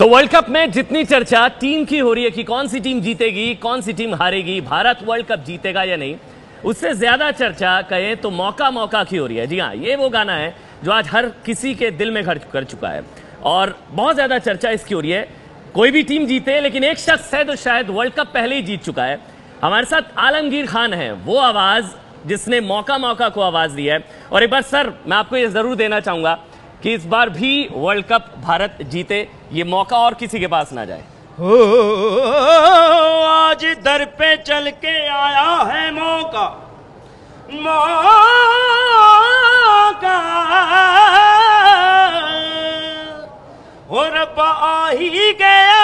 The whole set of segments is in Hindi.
तो वर्ल्ड कप में जितनी चर्चा टीम की हो रही है कि कौन सी टीम जीतेगी, कौन सी टीम हारेगी, भारत वर्ल्ड कप जीतेगा या नहीं, उससे ज्यादा चर्चा कहें तो मौका मौका की हो रही है। जी हाँ, ये वो गाना है जो आज हर किसी के दिल में घर कर चुका है और बहुत ज्यादा चर्चा इसकी हो रही है। कोई भी टीम जीते, लेकिन एक शख्स है तो शायद वर्ल्ड कप पहले ही जीत चुका है। हमारे साथ आलमगीर खान है, वो आवाज जिसने मौका मौका को आवाज दी है। और एक बार सर, मैं आपको ये जरूर देना चाहूंगा कि इस बार भी वर्ल्ड कप भारत जीते, ये मौका और किसी के पास ना जाए। आज दर पे चल के आया है मौका मौका, हो रब्बा आ ही गया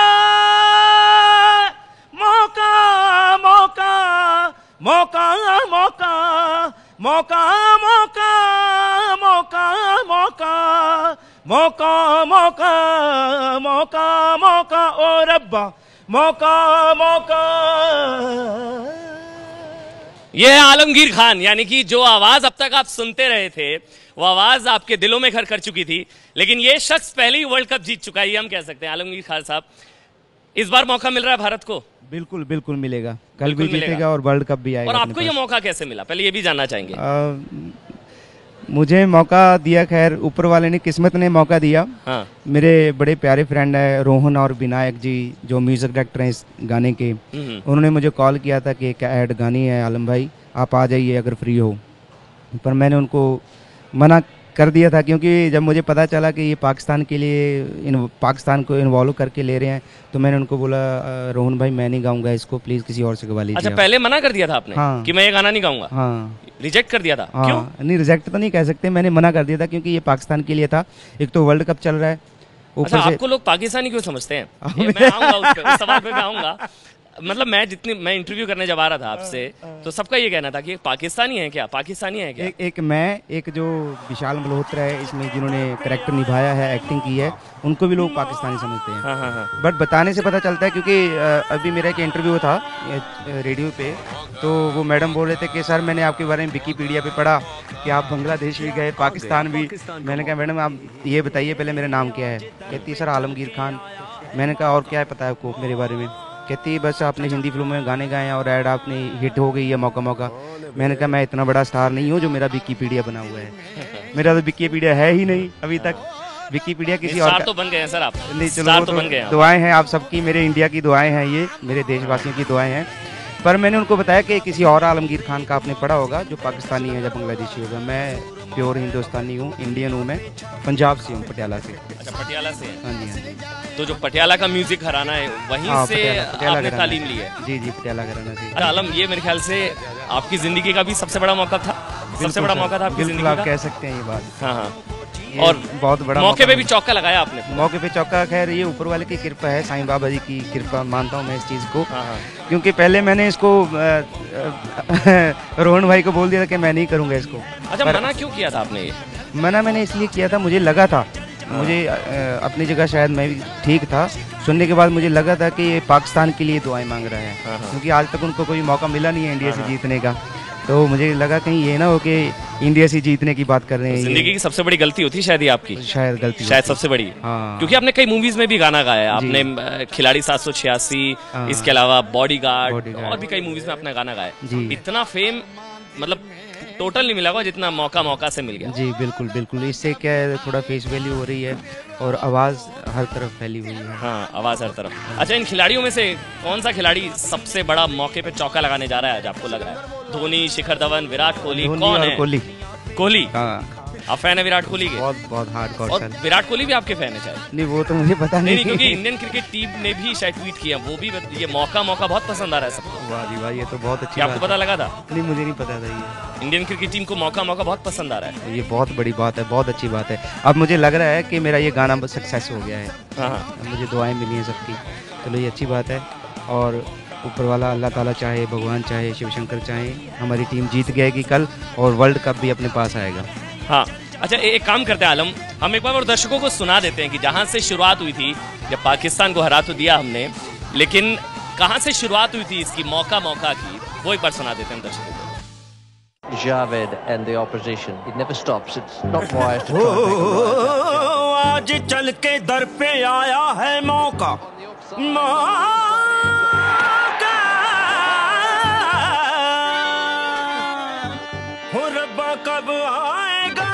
मौका मौका मौका मौका मौका मौका मौका मौका मौका मौका मौका मौका ओ रब्बा मौका मौका। यह है आलमगीर खान, यानी कि जो आवाज अब तक आप सुनते रहे थे वो आवाज आपके दिलों में घर कर चुकी थी, लेकिन ये शख्स पहले ही वर्ल्ड कप जीत चुका है, ये हम कह सकते हैं। आलमगीर खान साहब, इस बार मौका मिल रहा है भारत को? बिल्कुल बिल्कुल मिलेगा, कल भी जीतेगा और वर्ल्ड कप भी आएगा। और आपको ये मौका कैसे मिला, पहले ये भी जानना चाहेंगे। मुझे मौका दिया, खैर ऊपर वाले ने, किस्मत ने मौका दिया। हाँ। मेरे बड़े प्यारे फ्रेंड है रोहन और विनायक जी, जो म्यूजिक डायरेक्टर हैं इस गाने के, उन्होंने मुझे कॉल किया था कि एक ऐड गानी है आलम भाई, आप आ जाइए अगर फ्री हो। पर मैंने उनको मना कर दिया था, क्योंकि जब मुझे पता चला कि ये पाकिस्तान के लिए पाकिस्तान को इन्वॉल्व करके ले रहे हैं, तो मैंने उनको बोला रोहन भाई मैं नहीं गाऊंगा इसको, प्लीज किसी और से गवा लीजिए। अच्छा, पहले मना कर दिया था आपने? हाँ। कि मैं ये गाना नहीं गाऊंगा? हाँ, रिजेक्ट कर दिया था? हाँ, क्यों? नहीं, रिजेक्ट तो नहीं कह सकते, मैंने मना कर दिया था क्योंकि ये पाकिस्तान के लिए था। एक तो वर्ल्ड कप चल रहा है, ऊपर से आपको लोग पाकिस्तानी क्यों समझते हैं? मैं आऊंगा उस सवाल पे मैं आऊंगा। मतलब मैं इंटरव्यू करने जब आ रहा था आपसे, तो सबका ये कहना था कि पाकिस्तानी है क्या, पाकिस्तानी है क्या? एक मैं, एक जो विशाल मल्होत्रा है इसमें जिन्होंने कैरेक्टर निभाया है, एक्टिंग की है, उनको भी लोग पाकिस्तानी समझते हैं। हाँ। बट बताने से पता चलता है, क्योंकि अभी मेरा एक इंटरव्यू था रेडियो पे, तो वो मैडम बोल रहे थे कि सर मैंने आपके बारे में विकिपीडिया पे पढ़ा कि आप बांग्लादेश भी गए, पाकिस्तान भी। मैंने कहा मैडम आप ये बताइए पहले मेरा नाम क्या है। कहती सर आलमगीर खान। मैंने कहा और क्या है पता है आपको मेरे बारे में? कहती बस आपने हिंदी फिल्मों में गाने गाए हैं और ऐड आपने हिट हो गई है मौका मौका। मैंने कहा मैं इतना बड़ा स्टार नहीं हूँ जो मेरा विकिपीडिया बना हुआ है, मेरा तो विकिपीडिया है ही नहीं अभी तक। विकिपीडिया किसी और तो बन गए हैं सर आप? नहीं, चलो तो बन गए। दुआएं हैं आप सबकी, मेरे इंडिया की दुआएं हैं, ये मेरे देशवासियों की दुआएं हैं। पर मैंने उनको बताया कि किसी और आलमगीर खान का आपने पढ़ा होगा जो पाकिस्तानी है या बांग्लादेशी होगा। मैं प्योर हिंदुस्तानी हूँ, इंडियन हूँ, मैं पंजाब से हूँ, पटियाला से। अच्छा, पटियाला से? हाँ जी, हाँ जी। तो जो पटियाला का म्यूजिक घराना है वहीं से आपने तालीम ली है? जी जी, पटियाला घराना से। आलम, ये मेरे ख्याल से आपकी जिंदगी का भी सबसे बड़ा मौका था, सबसे बड़ा मौका था आपकी जिंदगी का, आप कह सकते हैं ये बात। हाँ हाँ। और बहुत बड़ा मौके पे भी चौका लगाया आपने? मौके पे चौका, खैर ये ऊपर वाले की कृपा है, साईं बाबा जी की कृपा मानता हूँ मैं इस चीज़ को। क्योंकि पहले मैंने इसको रोहन भाई को बोल दिया था कि मैं नहीं करूँगा इसको। अच्छा, मना क्यों किया था आपने? ये मना मैंने इसलिए किया था, मुझे लगा था, मुझे अपनी जगह शायद मैं भी ठीक था, सुनने के बाद मुझे लगा था कि ये पाकिस्तान के लिए दुआएं मांग रहा है, क्योंकि आज तक उनको कोई मौका मिला नहीं है इंडिया से जीतने का। तो मुझे लगा कहीं ये ना हो कि इंडिया से जीतने की बात कर रहे हैं। जिंदगी की सबसे बड़ी गलती होती है शायद ये आपकी? शायद गलती, शायद सबसे बड़ी। हाँ। क्योंकि आपने कई मूवीज में भी गाना गाया है, आपने खिलाड़ी 786, इसके अलावा बॉडीगार्ड और भी कई मूवीज में आपने गाना गाया। इतना फेम मतलब टोटल नहीं मिला होगा जितना मौका मौका से मिल गया। जी बिल्कुल बिल्कुल, इससे क्या है थोड़ा फेस वैल्यू हो रही है और आवाज़ हर तरफ फैली हुई है। हाँ, आवाज़ हर तरफ। अच्छा, इन खिलाड़ियों में से कौन सा खिलाड़ी सबसे बड़ा मौके पे चौका लगाने जा रहा है आज आपको लग रहा है? धोनी, शिखर धवन, विराट कोहली, कौन है? कोहली। हाँ, आप फैन है विराट कोहली के? बहुत हार्डकोर। और विराट कोहली भी आपके फैन है शायद? नहीं, वो तो मुझे पता नहीं, क्योंकि इंडियन क्रिकेट टीम ने भी शायद ट्वीट किया, वो भी ये मौका मौका बहुत पसंद आ रहा है सबको। वाह जी वाह, ये तो बहुत अच्छी। आपको पता लगा था? नहीं, मुझे नहीं पता था ये। इंडियन क्रिकेट टीम को मौका मौका बहुत पसंद आ रहा है। ये बहुत बड़ी बात है, बहुत अच्छी बात है। अब मुझे लग रहा है कि मेरा ये गाना सक्सेस हो गया है। हाँ, मुझे दुआएं मिली हैं सबकी, चलो ये अच्छी बात है। और ऊपर वाला अल्लाह ताला चाहे, भगवान चाहे, शिव शंकर चाहे, हमारी टीम जीत गएगी कल और वर्ल्ड कप भी अपने पास आएगा। हाँ। अच्छा, एक काम करते हैं आलम, हम एक बार और दर्शकों को सुना देते हैं कि जहाँ से शुरुआत हुई थी, जब पाकिस्तान को हरा तो दिया हमने, लेकिन कहाँ से शुरुआत हुई थी इसकी मौका मौका की, वो एक बार सुना देते हैं दर्शकों को। Javed and the opposition. It never stops. It's not wise to try and make a right. आज चल के दर पे आया है मौका, मौका हो रब्बा कब आएगा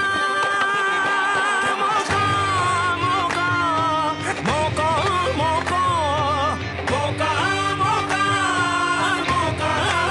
मौका, मौका मौका मौका मौका मौका मौका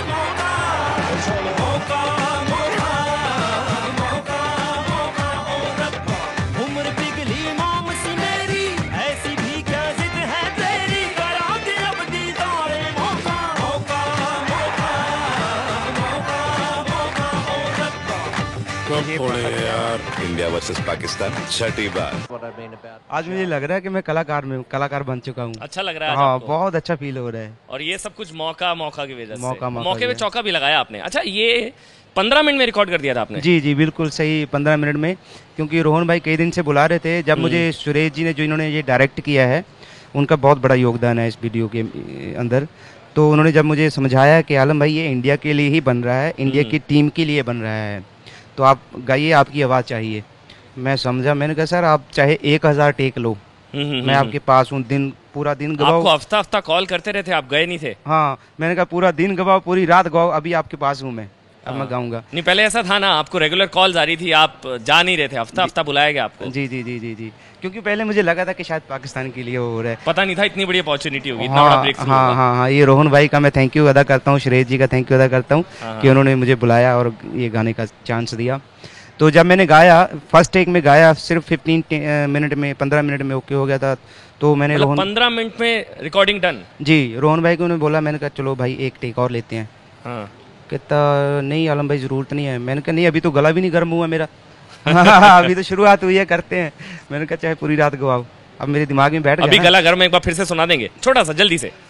मौका मौका मौका मौका ओ रब्बा। उम्र पिघली मोम सी मेरी, ऐसी भी क्या जिद है तेरी, करा दे अब दीदारे मौका, मौका मौका मौका मौका ओ रब्बा। कब फोड़े यार इंडिया वर्सेस पाकिस्तान छठी बार। आज मुझे लग रहा है कि मैं कलाकार बन चुका हूँ। अच्छा लग रहा है हाँ, आपको? बहुत अच्छा फील हो रहा है। और ये सब कुछ मौका मौका की वजह से, मौका मौके पे चौका भी लगाया आपने। अच्छा, ये 15 मिनट में रिकॉर्ड कर दिया था आपने? जी जी बिल्कुल सही, 15 मिनट में। क्योंकि रोहन भाई कई दिन से बुला रहे थे। जब मुझे सुरेश जी ने, जो इन्होंने ये डायरेक्ट किया है, उनका बहुत बड़ा योगदान है इस वीडियो के अंदर। तो उन्होंने जब मुझे समझाया कि आलम भाई ये इंडिया के लिए ही बन रहा है, इंडिया की टीम के लिए बन रहा है, तो आप गाइए, आपकी आवाज़ चाहिए। मैं समझा, मैंने कहा सर आप चाहे 1000 टेक लो, मैं आपके पास हूँ। पूरा दिन गवाओ। आपको हफ्ता हफ्ता कॉल करते रहे थे, आप गए नहीं थे? हाँ, मैंने कहा पूरा दिन गवाओ, पूरी रात गवाओ, अभी आपके पास हूँ मैं, अब मैं गाऊंगा। नहीं, पहले ऐसा था ना, आपको रेगुलर कॉल्स आ रही थी, आप जा नहीं रहे थे, हफ्ता हफ्ता बुलाया गया आपको? जी जी जी जी जी, क्योंकि पहले मुझे लगा था कि शायद पाकिस्तान के लिए हो रहा है, पता नहीं था इतनी बड़ी अपॉर्चुनिटी होगी, इतना बड़ा ब्रेक थ्रू होगा। हाँ हाँ हाँ, ये रोहन भाई का मैं थैंक यू अदा करता हूँ, सुरेश जी का थैंक यू अदा करता हूँ कि उन्होंने मुझे बुलाया और ये गाने का चांस दिया। तो जब मैंने गाया, फर्स्ट टेक में गाया, सिर्फ 15 मिनट में, 15 मिनट में ओके हो गया था। तो मैंने रोहन 15 मिनट में रिकॉर्डिंग डन? जी, रोहन भाई को उन्होंने बोला, मैंने कहा चलो भाई एक टेक और लेते हैं। हाँ। कहता नहीं आलम भाई ज़रूरत नहीं है। मैंने कहा नहीं, अभी तो गला भी नहीं गर्म हुआ मेरा अभी तो शुरुआत हुई है, करते हैं। मैंने कहा चाहे पूरी रात गवाओ, अब मेरे दिमाग में बैठ गया। अभी गला गर्म, एक बार फिर से सुना देंगे छोटा सा जल्दी से।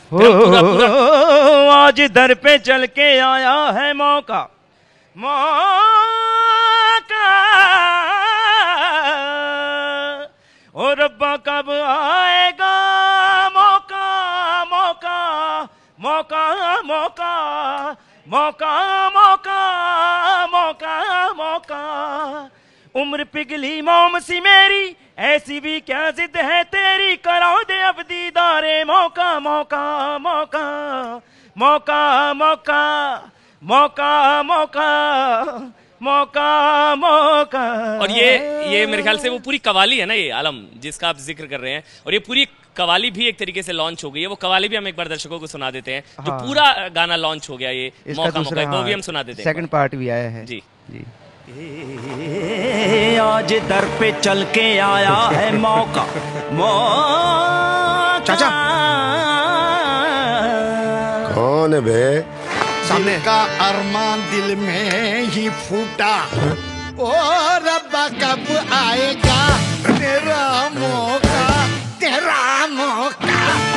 आज दर पे चल के आया है मौका, मौका ओ रब्बा कब आएगा मौका, मौका मौका मौका मौका मौका मौका मौका। उम्र पिघली मोम सी मेरी, ऐसी भी क्या जिद है तेरी, करा दे अब दीदारे मौका, मौका मौका मौका मौका मौका मौका मौका मौका। और ये मेरे ख्याल से वो पूरी कवाली है ना, ये आलम जिसका आप जिक्र कर रहे हैं, और ये पूरी कवाली भी एक तरीके से लॉन्च हो गई है। वो कवाली भी हम एक बार दर्शकों को सुना देते हैं, जो पूरा गाना लॉन्च हो गया, ये मौका मौका, वो भी हम सुना देते हैं। सेकंड पार्ट भी आया है। जी जी। आज दर पे चल के आया है मौका, मौका। चाचा कौन है बे? सामने का अरमान दिल में ही फूटा, ओ रब्बा कब आएगा तेरा मौका, तेरा मौका।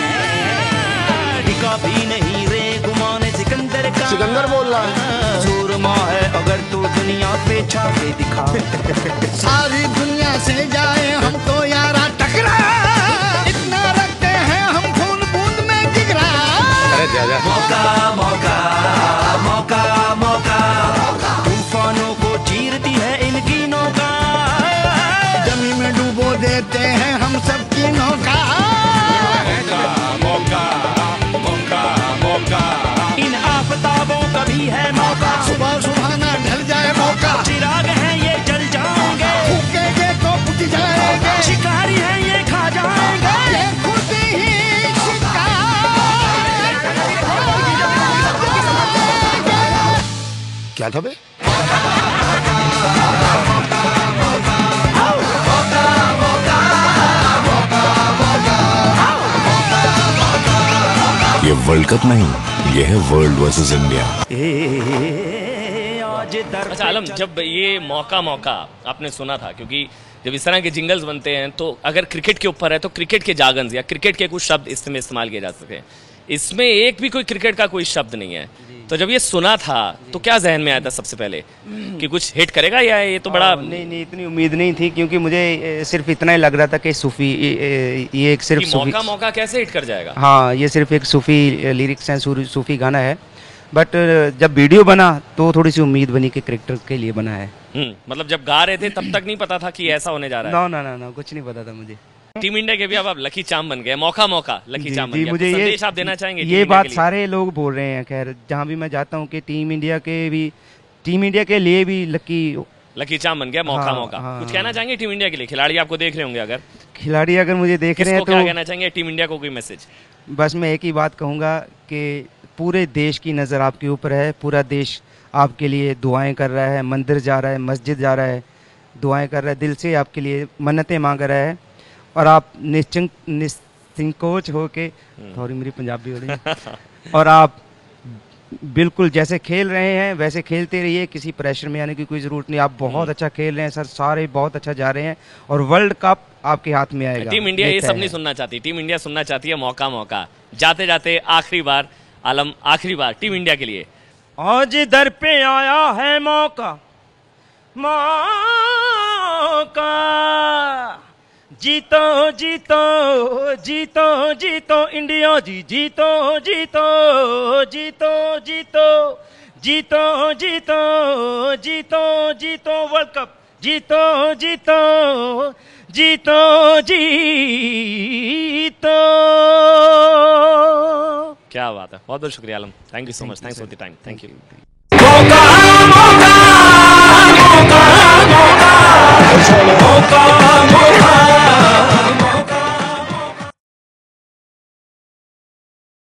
दिखा भी नहीं रे गुमाने सिकंदर का, सिकंदर बोल रहा है। सूरमा है अगर तू दुनिया पे छाके दिखा। सारी दुनिया से जाए हम तो यारा टकरा, इतना रखते हैं हम खून बूंद में जिगरा। अरे जा जा। मौका मौका मौका मौका, तूफानों को चीरती है इनकी नौका, जमी में डूबो देते हैं हम सबकी नौका। मौका मौका मौका, इन आफताबों का भी है मौका, सुबह सुबह ना ढल जाए मौका, चिराग है ये जल जाएंगे, फूकेंगे तो बुझ जाएंगे, शिकारी है ये खा जाएंगे। ये खुद ही शिकार। क्या था बे? ये वर्ल्ड कप नहीं, ये है वर्ल्ड वर्सेस इंडिया। अच्छा आलम, जब ये मौका मौका आपने सुना था, क्योंकि जब इस तरह के जिंगल्स बनते हैं तो अगर क्रिकेट के ऊपर है तो क्रिकेट के जागन्स या क्रिकेट के कुछ शब्द इसमें इस्तेमाल किए जा सकते हैं, इसमें एक भी कोई क्रिकेट का कोई शब्द नहीं है। तो जब ये सुना था तो क्या जहन में आया था सबसे पहले कि कुछ हिट करेगा, या ये तो बड़ा नहीं, इतनी उम्मीद नहीं थी, क्योंकि मुझे सिर्फ इतना ही लग रहा था कि सूफी, ये एक सिर्फ मौका मौका कैसे हिट कर जाएगा। हाँ, ये सिर्फ एक सूफी लिरिक्स हैं, सूफी गाना है। बट जब वीडियो बना तो थोड़ी सी उम्मीद बनी कि क्रिकेटर के लिए बना है। मतलब जब गा रहे थे तब तक नहीं पता था कि ऐसा होने जा रहा है? ना कुछ नहीं पता था मुझे। टीम इंडिया के भी अब आप लकी चाम बन गए, मौका मौका लकी चाम बन गए। मुझे ये संदेश आप देना चाहेंगे? ये बात सारे लोग बोल रहे हैं, खैर जहाँ भी मैं जाता हूँ कि टीम इंडिया के लिए भी लकी चाम बन गया मौका मौका। कुछ कहना चाहेंगे टीम इंडिया के लिए? खिलाड़ी आपको देख रहे होंगे, अगर खिलाड़ी अगर मुझे देख रहे हैं तो क्या कहना चाहेंगे टीम इंडिया को? कोई मैसेज? बस मैं एक ही बात कहूँगा कि पूरे देश की नज़र आपके ऊपर है, पूरा देश आपके लिए दुआएं कर रहा है, मंदिर जा रहा है, मस्जिद जा रहा है, दुआएं कर रहा है, दिल से आपके लिए मन्नतें मांग रहा है, और आप निसंकोच हो के, थोड़ी मेरी पंजाबी हो रही है, और आप बिल्कुल जैसे खेल रहे हैं वैसे खेलते रहिए, किसी प्रेशर में आने की कोई ज़रूरत नहीं। आप बहुत अच्छा खेल रहे हैं सर, सारे बहुत अच्छा जा रहे हैं, और वर्ल्ड कप आपके हाथ में आएगा। टीम इंडिया ये सब नहीं सुनना चाहती, टीम इंडिया सुनना चाहती है मौका मौका। जाते जाते आखिरी बार आलम, आखिरी बार टीम इंडिया के लिए। आज दर पे आया है मौका मौका, जीतो जीतो जीतो जीतो इंडिया जी, जीतो जीतो जीतो जीतो जीतो जीतो जीतो जीतो वर्ल्ड कप, जीतो जीतो जीतो जीतो। क्या बात है, बहुत बहुत शुक्रिया Alam, thank you so much, thanks for the time, thank you.